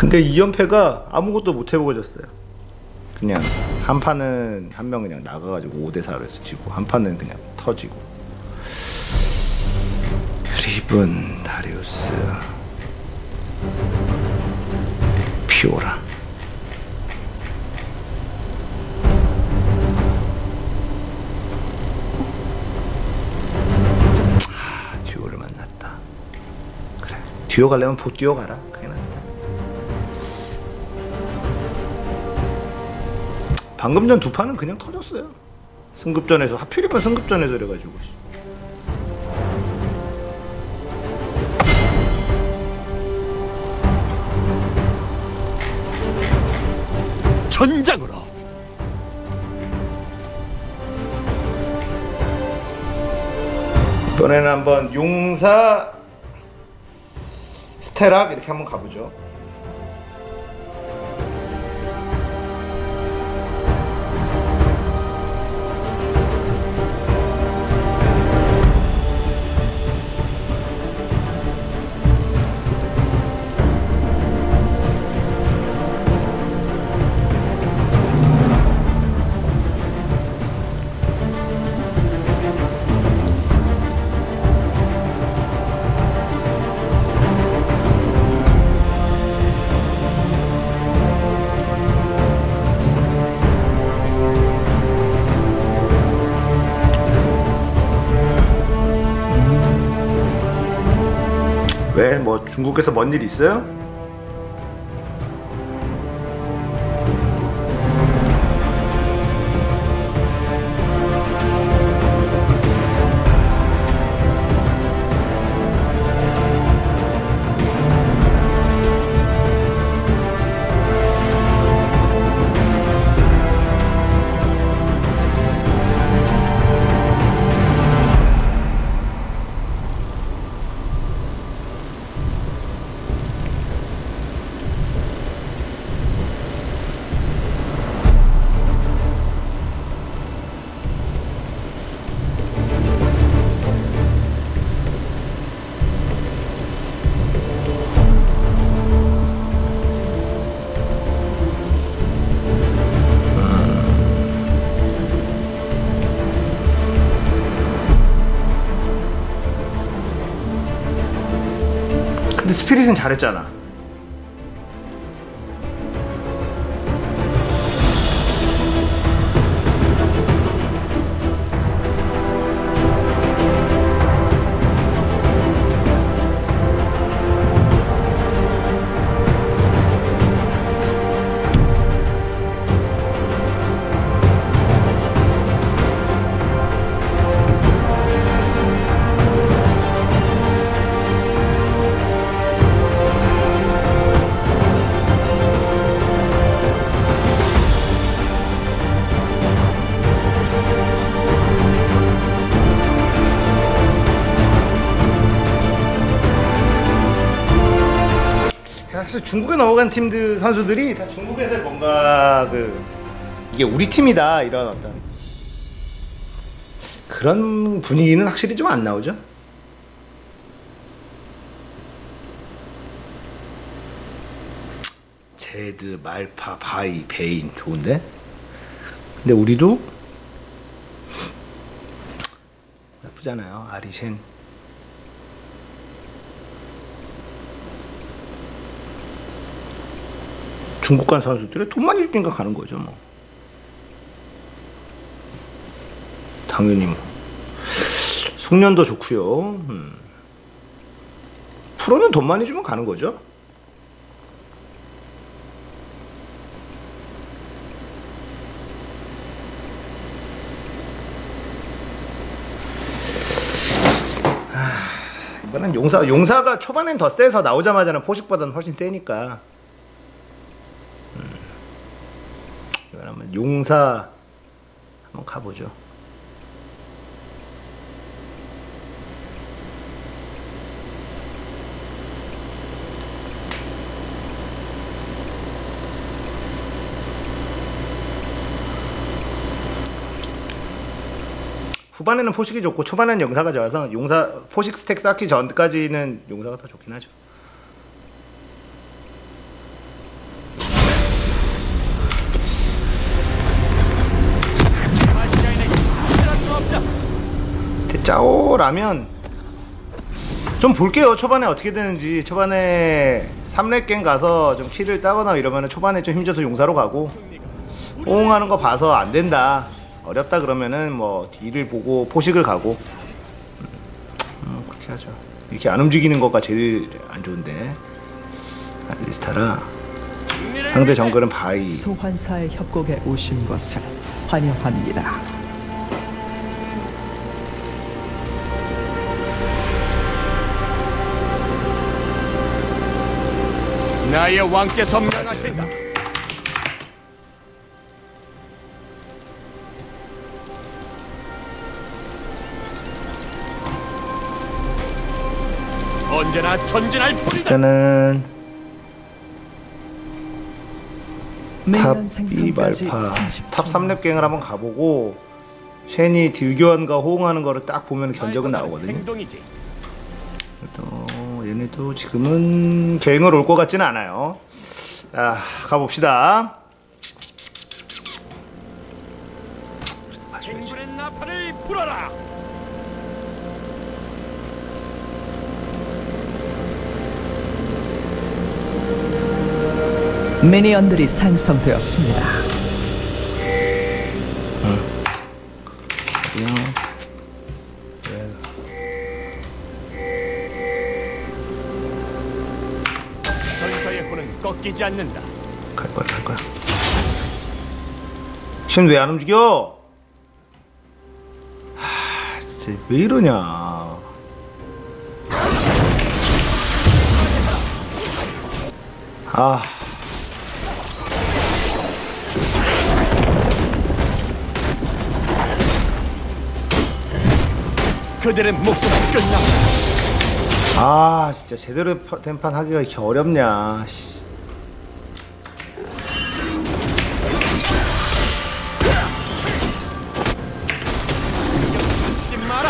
근데 2연패가 아무것도 못 해보고졌어요. 그냥 한 판은 한 명 그냥 나가가지고 5대4로 해서 지고, 한 판은 그냥 터지고. 리븐, 다리우스, 피오라. 듀오를 만났다. 그래, 듀오 가려면 듀오 가라. 그게 낫다. 방금 전 두 판은 그냥 터졌어요. 승급전에서, 하필이면 승급전에서 그래가지고. 전장으로. 이번에는 한번 용사 스테락 이렇게 한번 가보죠. 왜? 뭐 중국에서 뭔 일 있어요? 근데 스피릿은 잘했잖아. 사실 중국에 넘어간 팀들 선수들이 다 중국에서 뭔가 이게 우리 팀이다 이런 어떤 그런 분위기는 확실히 좀 안 나오죠. 제드, 말파, 바이, 베인 좋은데? 근데 우리도 나쁘잖아요. 아리셴. 중국 간 선수들이 돈 많이 주니까 가는 거죠, 뭐. 당연히 뭐. 숙련도 좋고요. 프로는 돈 많이 주면 가는 거죠. 이번엔 용사가 초반엔 더 세서 나오자마자는 포식보다는 훨씬 세니까. 그러면 용사 한번 가보죠. 후반에는 포식이 좋고 초반에는 용사가 좋아서 용사 포식 스택 쌓기 전까지는 용사가 더 좋긴 하죠. 짜오라면 좀 볼게요. 초반에 어떻게 되는지. 초반에 3렙갱 가서 좀 킬을 따거나 이러면 초반에 좀 힘줘서 용사로 가고, 호응하는 거 봐서 안 된다, 어렵다 그러면은 뭐 딜을 보고 포식을 가고, 그렇게 하죠. 이렇게 안 움직이는 거가 제일 안 좋은데. 리스타라. 상대 정글은 바이. 소환사의 협곡에 오신 것을 환영합니다. 나의 왕께서 명하신다. 언제나 전진할 뿐이다. 일단은 탑 매년 생성까지 2발파 30초 탑 3렙갱을 한번 가보고, 쉔이 딜교환과 호응하는 거를 딱 보면 견적은 나오거든요. 행동이지. 또 얘네도 지금은 갱을 올 것 같지는 않아요. 자, 가봅시다. 갱군의 나팔을 불어라. 미니언들이 생성되었습니다. 전사의 혼은 꺾이지 않는다. 갈 거야. 지금 왜 안 움직여? 진짜 왜 이러냐. 그들의 목숨은 끝났다. 진짜 제대로 된 판 하기가 이렇게 어렵냐. 씨. 치지 마라.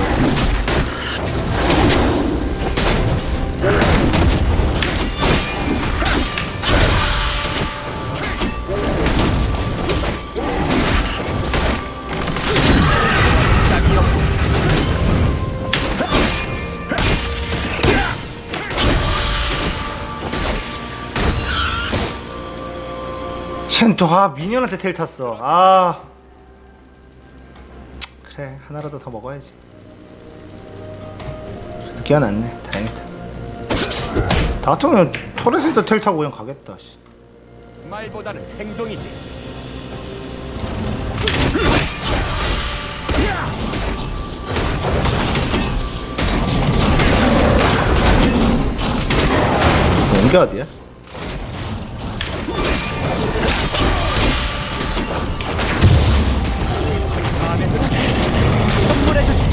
쟨 또 미니언한테 텔 탔어. 그래, 하나라도 더 먹어야지. 늦게 안왔네. 다행이다. 다 같으면 터렛에서 텔 타고 그냥 가겠다. 씨. 말보다는 행동이지. 뭔게 어디야? 선물해주지.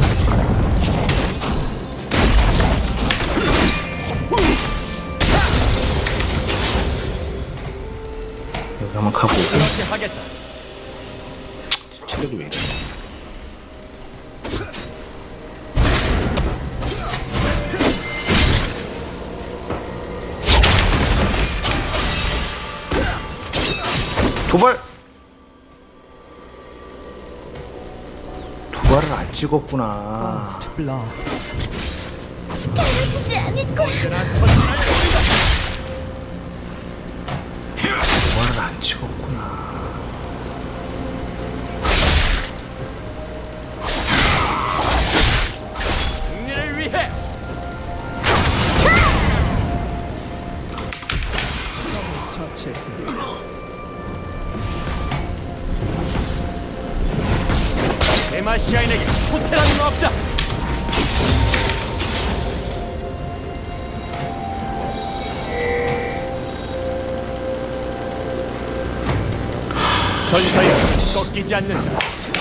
여기 한번 가보고. 그렇게 하겠다. 체력이 왜 이래? 도발을 안 찍었구나. 가르치지 않을 거야. 도발을 안 찍었구나. 승리를 위해. 처치했습니다. 데마시아인에게 호텔하는 없다. 전사여 꺾이지 않는다.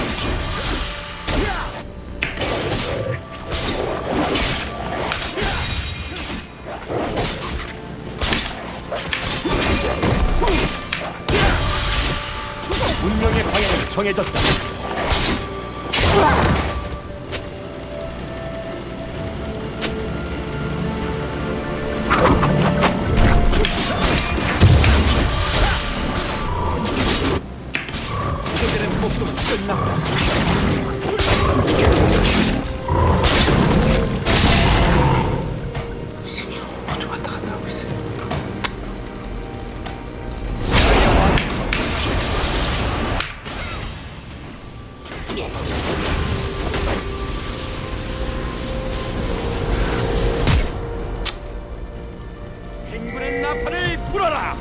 운명의 방향이 정해졌다. 그들의 목숨은 끝났다. 왔다 갔다 하고 있어요. 행군의 나팔을 불어라.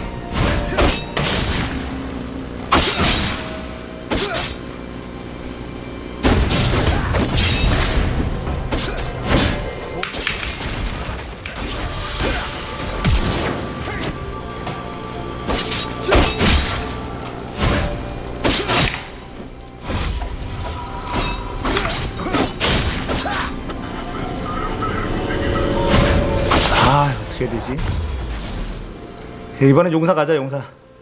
아, 어떻게 해야 되지? 이번엔 용사 가자, 용사.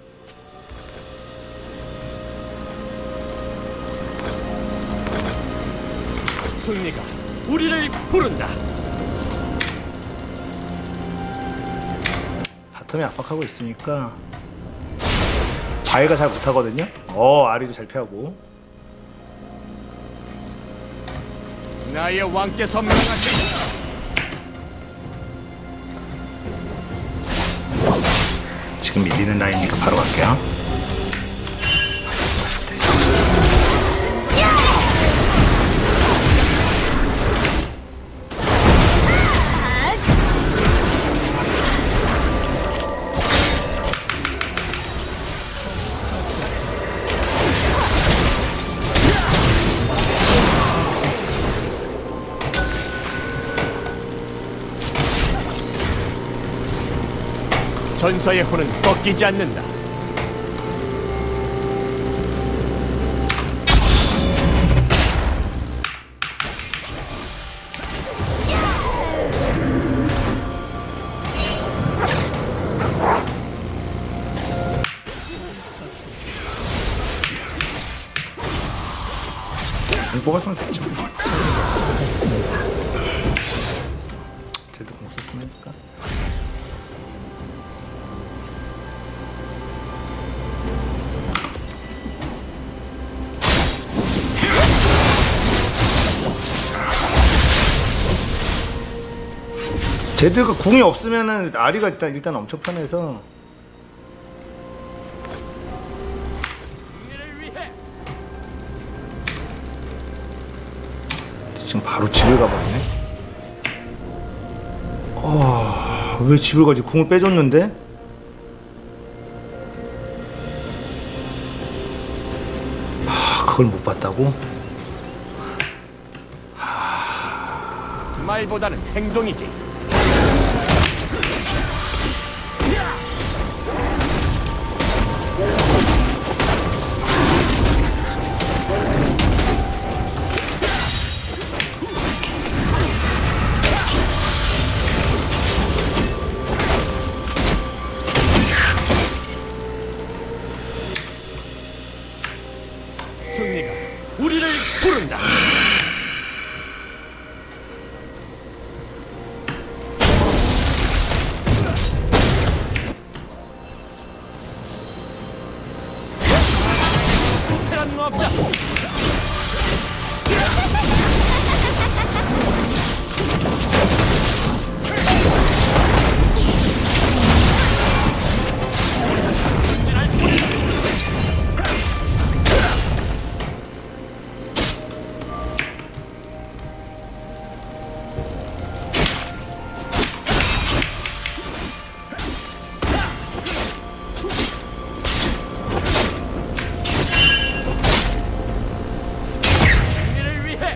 승리가 우리를 부른다. 바텀이 압박하고 있으니까 바위가 잘 못하거든요. 아리도 잘 피하고. 나의 왕께서 명하신다. 지금 밀리는 라인이니까 바로 갈게요. 전서의 혼은 꺾이지 않는다. 공포가 쓰면 됐죠. 쟤도 공 썼으면 될까? 제드가 궁이 없으면은 아리가 일단 엄청 편해서. 승리를 위해 지금 바로 집을 가버리네. 왜 집을 가지? 궁을 빼줬는데? 그걸 못 봤다고? 말보다는 행동이지. 승리가 우리를 부른다. 테란 없다. 승리를 위해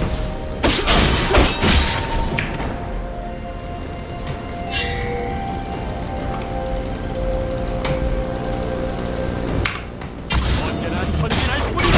언제나 전진할 뿐이다.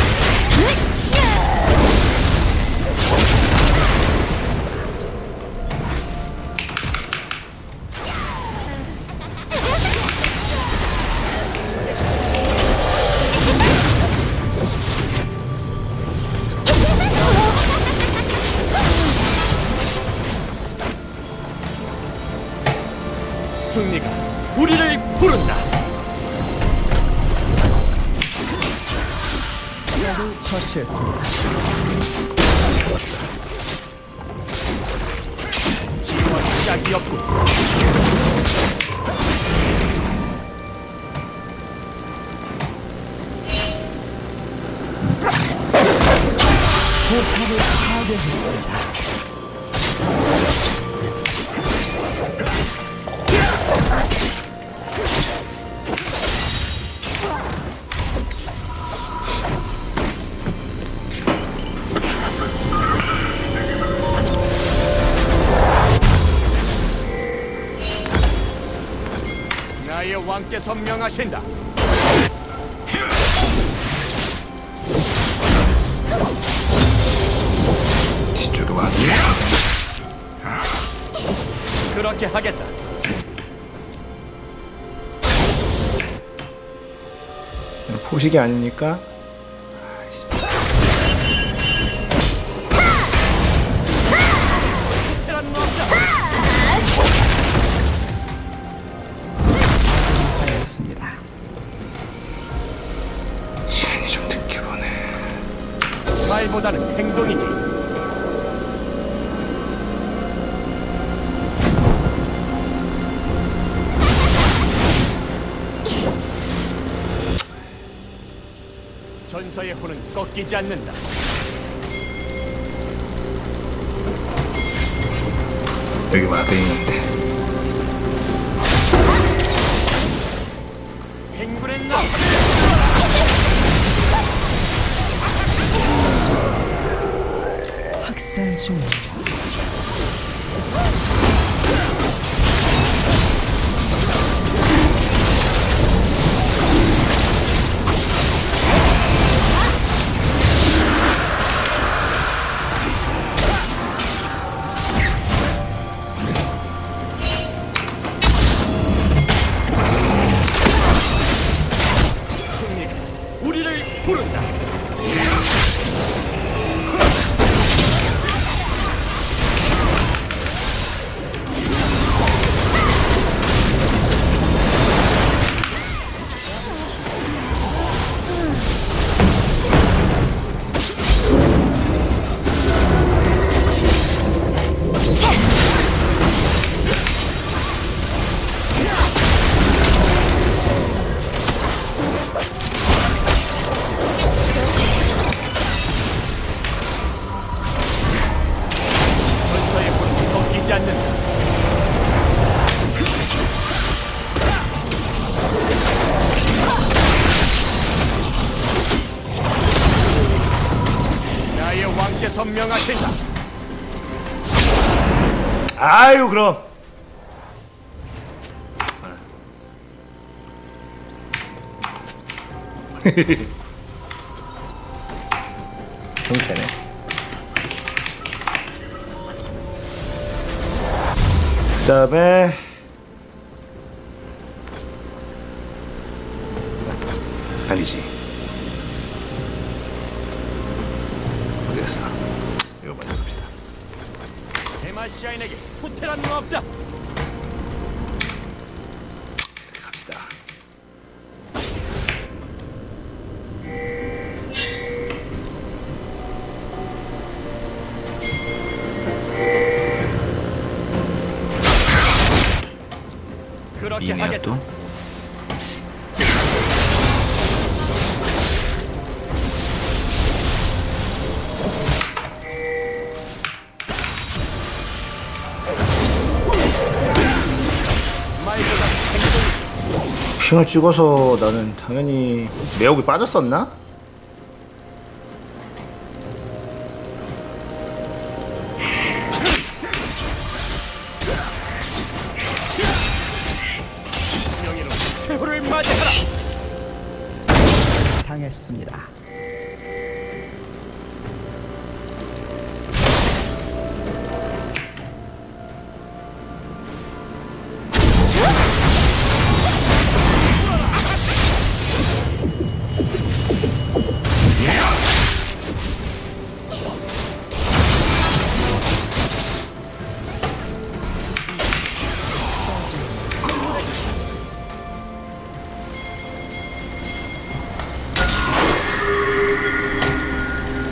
승리가 우리를 부른다. 적을 처치했습니다. 짝이 없군. 포탑을 파괴했습니다. 나의 왕께서 명하신다. 뒤쪽으로 와. 그렇게 하겠다. 포식이 아니니까. 테란 없다. 하였습니다. 시간이 좀 늦게 보네. 말보다는 행동이지. 전서의 혼은 꺾이지 않는다. 여기 와도 있는데. 행군의 나. 학살 중입니다. 승리가 우리를 부른다. 전서의 혼은 꺾이지 않는다. 나의 왕께서 명하신다. 아유 그럼. 형태네. 그다음에 아니지. 모르겠어. 이거 먼저 봅시다. 데마시아인에게 후퇴라는 없다. 이렇게 갑시다. 그렇게 이네요 하겠다. 또. 말보다 행동이지. 핑을 찍어서 나는 당연히 매혹이 빠졌었나? 명예로 최후를 맞이하라. 당했습니다.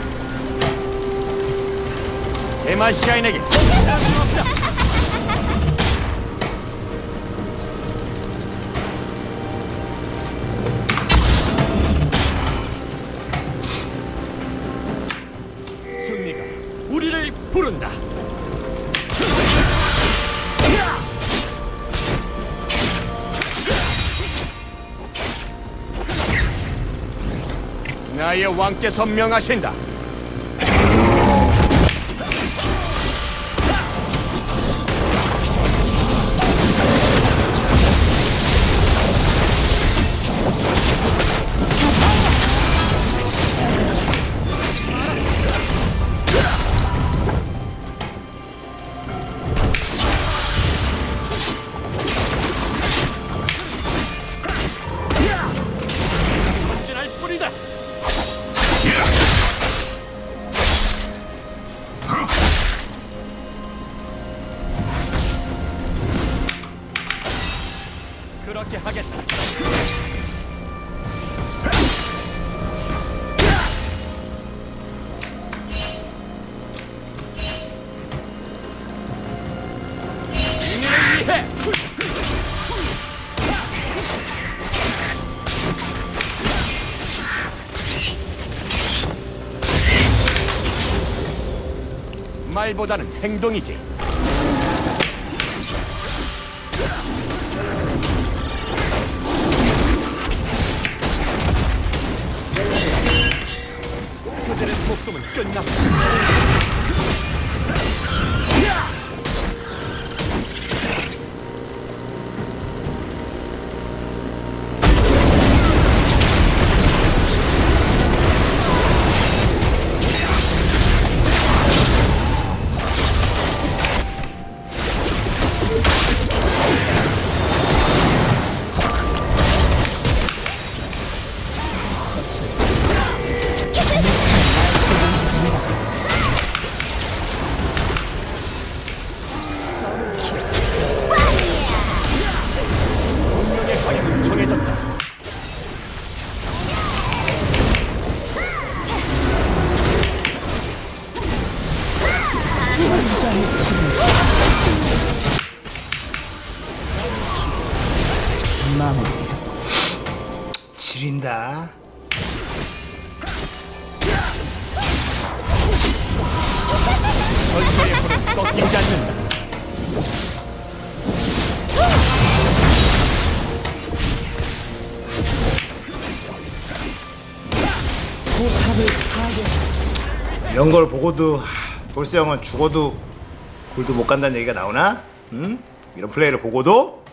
데마시아인에게 후퇴라는 없다. 부른다. 나의 왕께서 명하신다. 전진할 뿐이다. 그렇게 하겠다. 승리를 위해 말보다는 행동이지. 그들의 목숨은 끝났다. 운명의 방향은 정해졌다. 전장의 지배자. 마무리. 지린다. 전투의 불은 꺾이지 않는다. 포탑을 파괴했습니다. 이런 걸 보고도 볼스 형은 죽어도 골드 못 간다는 얘기가 나오나? 응? 이런 플레이를 보고도?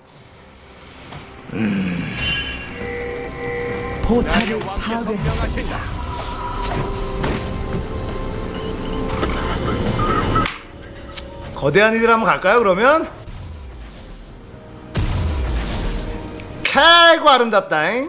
포탑을 나의 왕께서 파괴했습니다. 명하신다. 거대한 이들 한번 갈까요 그러면? 캐고 아름답다잉.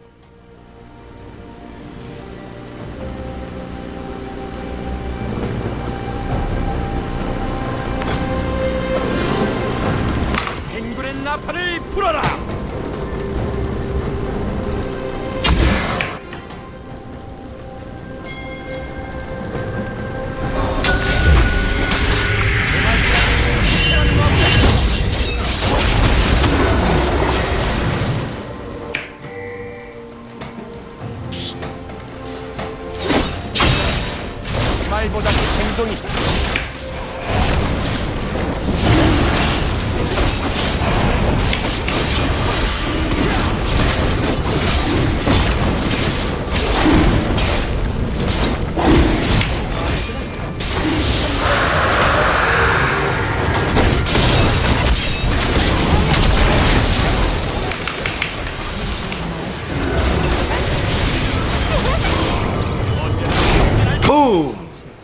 행군의 나팔을 불어라. 말보다는 행동이지. 붐!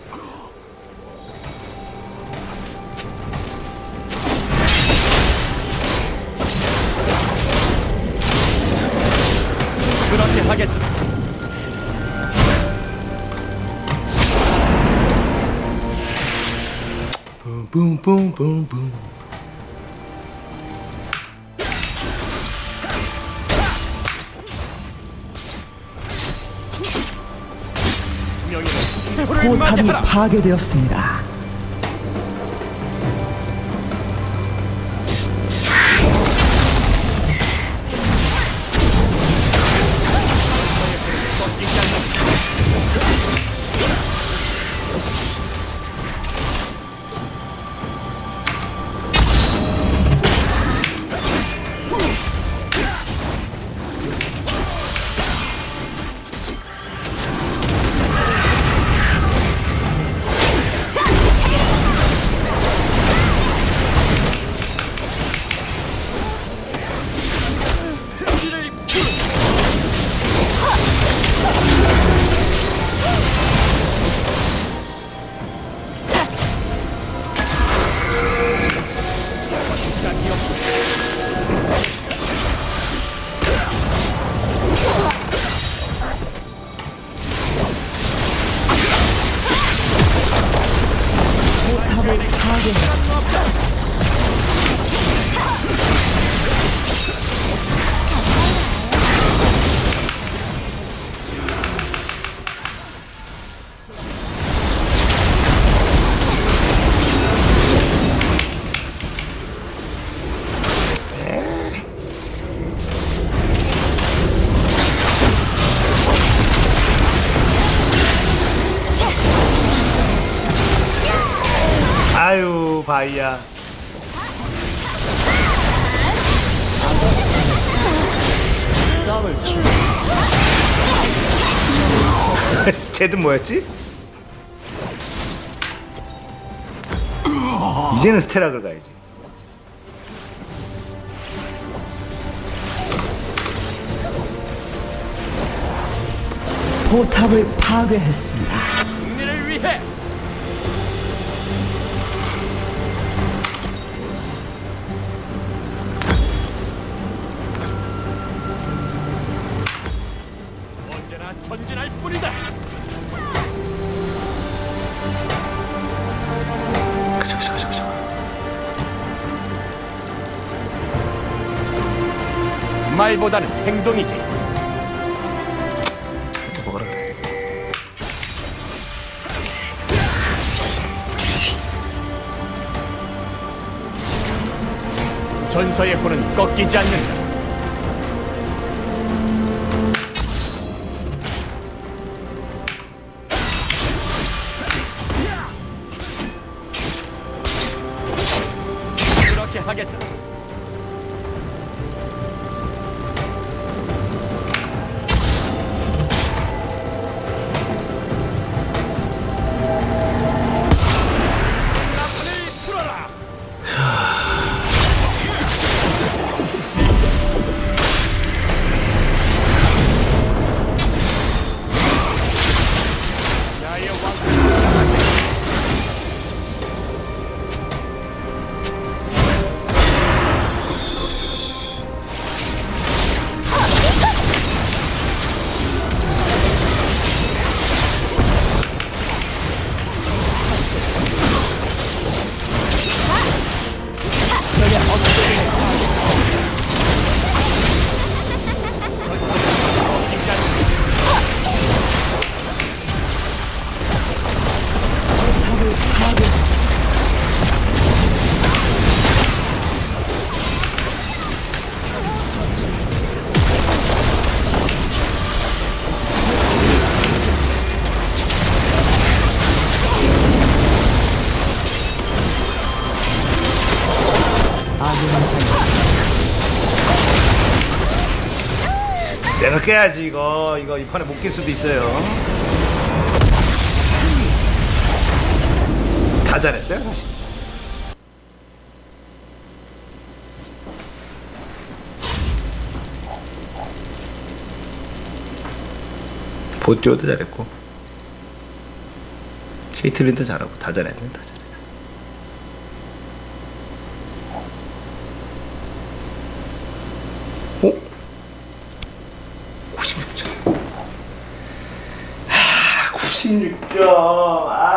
그렇게 하겠다. 붐붐붐붐붐. 명예는 최후를 포탑이 맞이하라. 파괴되었습니다. 꺾이지 않는다. 파괴했습니다. 아유 바이야. 더블킬. 쟤든 뭐였지? 이제는 스테락을 가야지. 포탑을 파괴했습니다. 승리를 위해 언제나 전진할 뿐이다. 그쵸. 말보다는 행동이지. 먹어라. 전서의 혼은 꺾이지 않는다. 그렇게 하겠다. 나팔을 풀어라. 나의 왕. 포탑을 파괴했습니다. 아군한테 내가 깨야지 이거 이 판에 못 깰 수도 있어요. 다 잘했어요 사실. 보티오도 잘했고 케이틀린도 잘하고 다 잘했네. 다 잘했네. 오? 96점. 96점.